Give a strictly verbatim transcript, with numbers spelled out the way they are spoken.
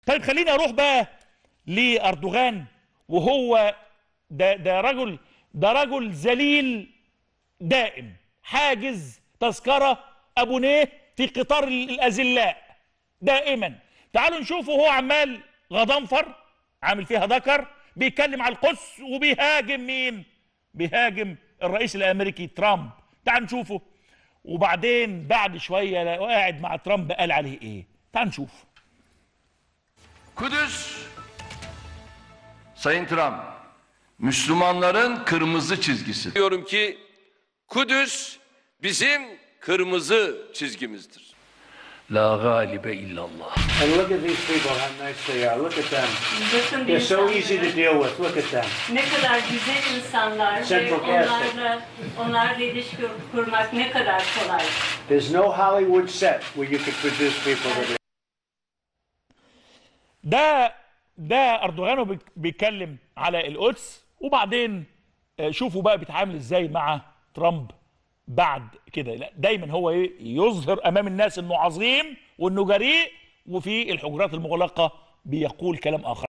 طيب خليني اروح بقى لاردوغان، وهو ده ده رجل ده رجل ذليل دائم، حاجز تذكره ابونيه في قطار الاذلاء دائما. تعالوا نشوفه وهو عمال غضنفر عامل فيها ذكر بيتكلم على القدس وبيهاجم مين؟ بيهاجم الرئيس الامريكي ترامب. تعالوا نشوفه، وبعدين بعد şöyle قاعد مع ترامب قال عليه ايه. تعالوا نشوف. Kudüs, Sayın Trump, Müslümanların kırmızı çizgisi. Diyorum ki Kudüs bizim kırmızı çizgimizdir. La galibe illallah. And look at these people, how nice they are. Look at them. They're so easy to deal with. Look at them. Ne kadar güzel insanlar ve onlarla, onlarla ilişki kurmak ne kadar kolay. There's no Hollywood set where you could produce people that are. ده ده اردوغان بيتكلم على القدس، وبعدين شوفوا بقى بيتعامل ازاي مع ترامب بعد كده. لا دايما هو يظهر امام الناس انه عظيم وانه جريء، وفي الحجرات المغلقه بيقول كلام اخر.